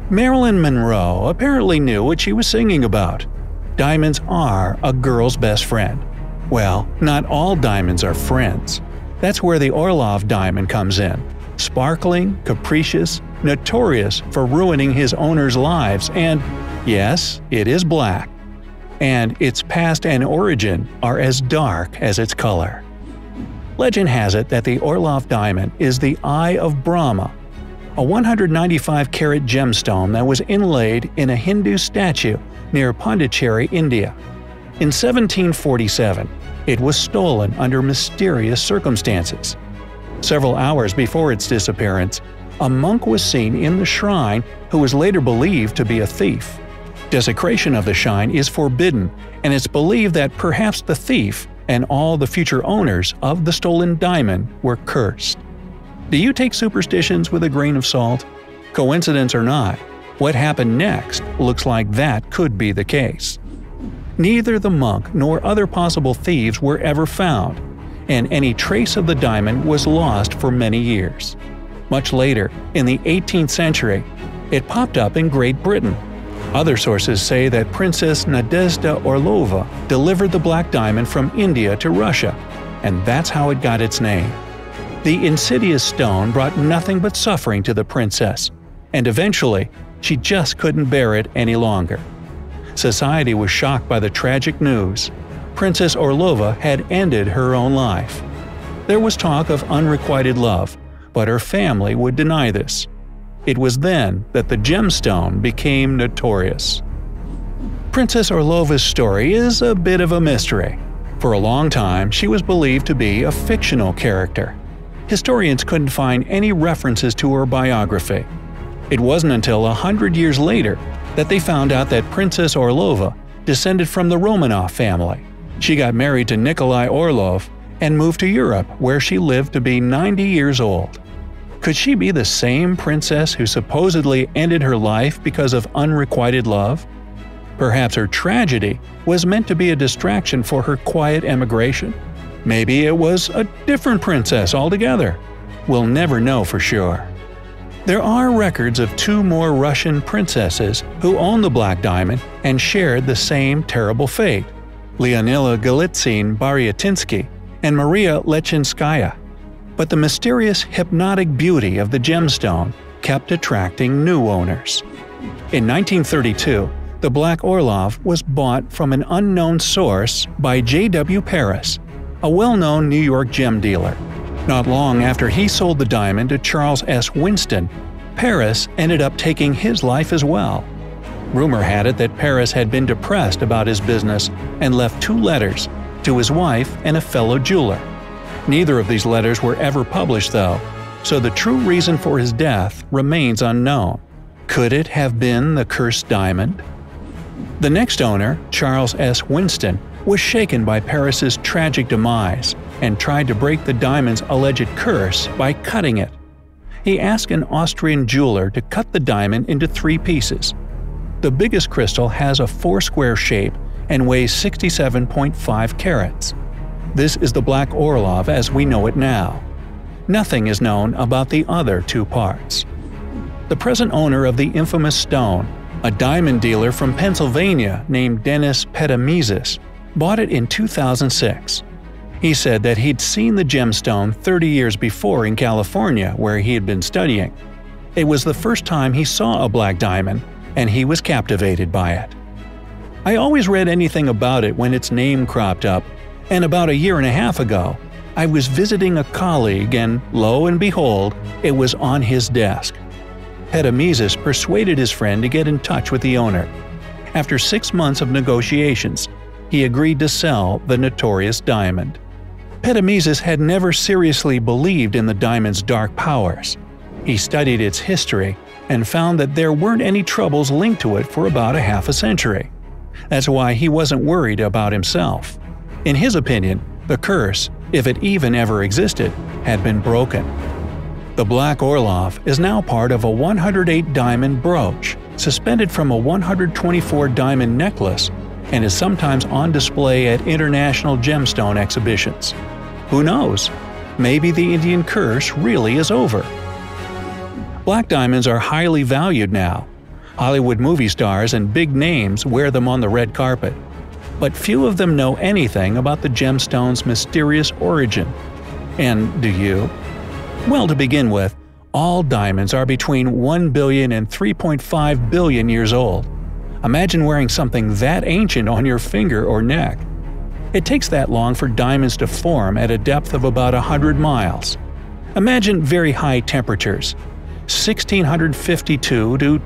Marylin Monroe apparently knew what she was singing about. Diamonds are a girl's best friend. Well, not all diamonds are friends. That's where the Orlov diamond comes in. Sparkling, capricious, notorious for ruining his owners' lives, and, yes, it is black. And its past and origin are as dark as its color. Legend has it that the Orlov diamond is the Eye of Brahma, a 195-carat gemstone that was inlaid in a Hindu statue near Pondicherry, India. In 1747, it was stolen under mysterious circumstances. Several hours before its disappearance, a monk was seen in the shrine who was later believed to be a thief. Desecration of the shrine is forbidden, and it's believed that perhaps the thief and all the future owners of the stolen diamond were cursed. Do you take superstitions with a grain of salt? Coincidence or not, what happened next looks like that could be the case. Neither the monk nor other possible thieves were ever found, and any trace of the diamond was lost for many years. Much later, in the 18th century, it popped up in Great Britain. Other sources say that Princess Nadezhda Orlova delivered the black diamond from India to Russia, and that's how it got its name. The insidious stone brought nothing but suffering to the princess, and eventually, she just couldn't bear it any longer. Society was shocked by the tragic news. Princess Orlova had ended her own life. There was talk of unrequited love, but her family would deny this. It was then that the gemstone became notorious. Princess Orlova's story is a bit of a mystery. For a long time, she was believed to be a fictional character. Historians couldn't find any references to her biography. It wasn't until 100 years later that they found out that Princess Orlova descended from the Romanov family. She got married to Nikolai Orlov and moved to Europe, where she lived to be 90 years old. Could she be the same princess who supposedly ended her life because of unrequited love? Perhaps her tragedy was meant to be a distraction for her quiet emigration. Maybe it was a different princess altogether. We'll never know for sure. There are records of two more Russian princesses who owned the black diamond and shared the same terrible fate: Leonila Golitsyn-Baryatinsky and Maria Lechinskaya. But the mysterious hypnotic beauty of the gemstone kept attracting new owners. In 1932, the Black Orlov was bought from an unknown source by J.W. Paris, a well-known New York gem dealer. Not long after he sold the diamond to Charles S. Winston, Paris ended up taking his life as well. Rumor had it that Paris had been depressed about his business and left 2 letters to his wife and a fellow jeweler. Neither of these letters were ever published though, so the true reason for his death remains unknown. Could it have been the cursed diamond? The next owner, Charles S. Winston, was shaken by Paris's tragic demise and tried to break the diamond's alleged curse by cutting it. He asked an Austrian jeweler to cut the diamond into 3 pieces. The biggest crystal has a 4-square shape and weighs 67.5 carats. This is the Black Orlov as we know it now. Nothing is known about the other 2 parts. The present owner of the infamous stone, a diamond dealer from Pennsylvania named Dennis Petamizis, bought it in 2006. He said that he'd seen the gemstone 30 years before in California, where he had been studying. It was the first time he saw a black diamond, and he was captivated by it. I always read anything about it when its name cropped up, and about a year and a half ago, I was visiting a colleague and, lo and behold, it was on his desk. Petamizis persuaded his friend to get in touch with the owner. After 6 months of negotiations, he agreed to sell the notorious diamond. Petamizis had never seriously believed in the diamond's dark powers. He studied its history and found that there weren't any troubles linked to it for about a half a century. That's why he wasn't worried about himself. In his opinion, the curse, if it even ever existed, had been broken. The Black Orlov is now part of a 108-diamond brooch, suspended from a 124-diamond necklace, and is sometimes on display at international gemstone exhibitions. Who knows? Maybe the Indian curse really is over. Black diamonds are highly valued now. Hollywood movie stars and big names wear them on the red carpet. But few of them know anything about the gemstone's mysterious origin. And do you? Well, to begin with, all diamonds are between 1 billion and 3.5 billion years old. Imagine wearing something that ancient on your finger or neck. It takes that long for diamonds to form at a depth of about 100 miles. Imagine very high temperatures, 1652 to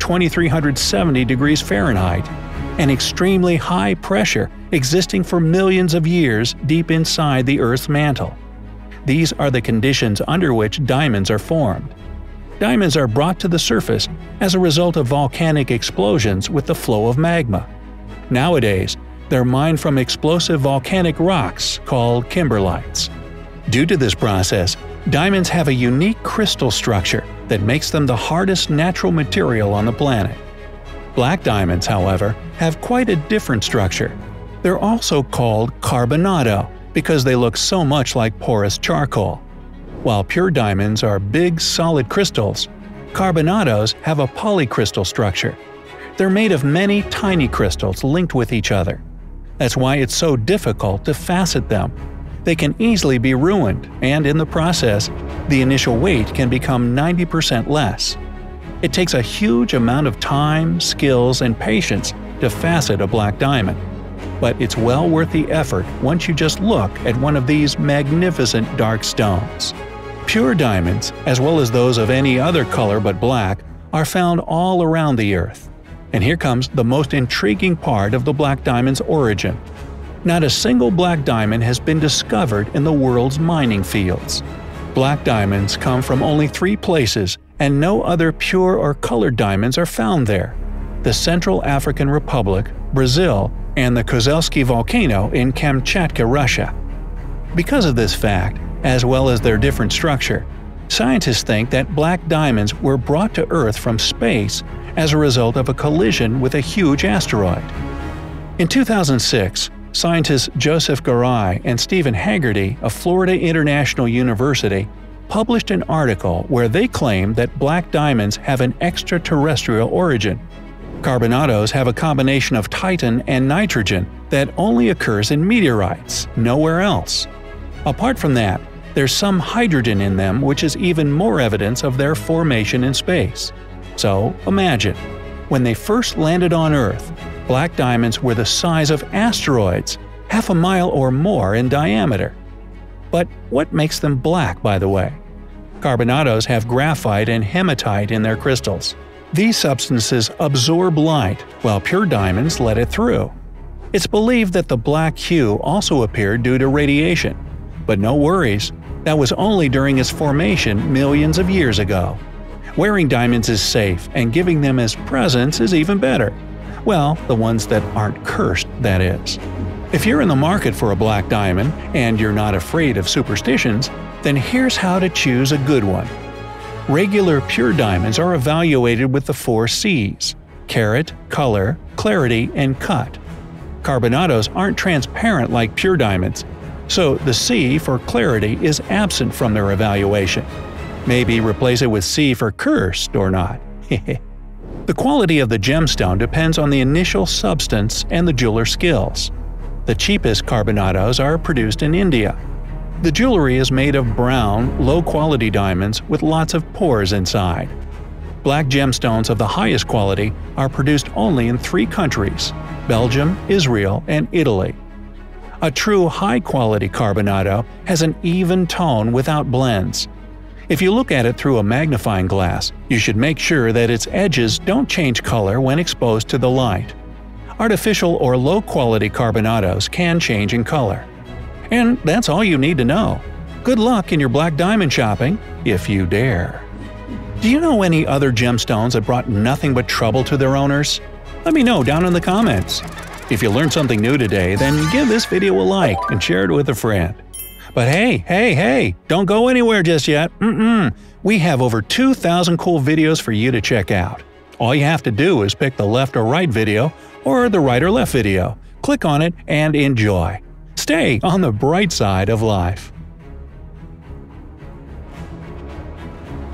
2370 degrees Fahrenheit, and extremely high pressure existing for millions of years deep inside the Earth's mantle. These are the conditions under which diamonds are formed. Diamonds are brought to the surface as a result of volcanic explosions with the flow of magma. Nowadays, they're mined from explosive volcanic rocks called kimberlites. Due to this process, diamonds have a unique crystal structure that makes them the hardest natural material on the planet. Black diamonds, however, have quite a different structure. They're also called carbonado because they look so much like porous charcoal. While pure diamonds are big, solid crystals, carbonados have a polycrystal structure. They're made of many tiny crystals linked with each other. That's why it's so difficult to facet them. They can easily be ruined, and in the process, the initial weight can become 90% less. It takes a huge amount of time, skills, and patience to facet a black diamond. But it's well worth the effort once you just look at one of these magnificent dark stones. Pure diamonds, as well as those of any other color but black, are found all around the Earth. And here comes the most intriguing part of the black diamond's origin. Not a single black diamond has been discovered in the world's mining fields. Black diamonds come from only 3 places, and no other pure or colored diamonds are found there: the Central African Republic, Brazil, and the Kozelski volcano in Kamchatka, Russia. Because of this fact, as well as their different structure, scientists think that black diamonds were brought to Earth from space as a result of a collision with a huge asteroid. In 2006, scientists Joseph Garay and Stephen Haggerty of Florida International University published an article where they claim that black diamonds have an extraterrestrial origin. Carbonados have a combination of titan and nitrogen that only occurs in meteorites, nowhere else. Apart from that, there's some hydrogen in them, which is even more evidence of their formation in space. So imagine, when they first landed on Earth, black diamonds were the size of asteroids, half a mile or more in diameter. But what makes them black, by the way? Carbonados have graphite and hematite in their crystals. These substances absorb light, while pure diamonds let it through. It's believed that the black hue also appeared due to radiation. But no worries, that was only during its formation millions of years ago. Wearing diamonds is safe, and giving them as presents is even better. Well, the ones that aren't cursed, that is. If you're in the market for a black diamond, and you're not afraid of superstitions, then here's how to choose a good one. Regular pure diamonds are evaluated with the 4 C's: carat, color, clarity, and cut. Carbonados aren't transparent like pure diamonds, so the C for clarity is absent from their evaluation. Maybe replace it with C for cursed or not. The quality of the gemstone depends on the initial substance and the jeweler's skills. The cheapest carbonados are produced in India. The jewelry is made of brown, low-quality diamonds with lots of pores inside. Black gemstones of the highest quality are produced only in 3 countries: Belgium, Israel, and Italy. A true high-quality carbonado has an even tone without blends. If you look at it through a magnifying glass, you should make sure that its edges don't change color when exposed to the light. Artificial or low-quality carbonados can change in color. And that's all you need to know. Good luck in your black diamond shopping, if you dare. Do you know any other gemstones that brought nothing but trouble to their owners? Let me know down in the comments. If you learned something new today, then give this video a like and share it with a friend. But hey, don't go anywhere just yet. We have over 2,000 cool videos for you to check out. All you have to do is pick the left or right video, or the right or left video. Click on it and enjoy. Stay on the bright side of life.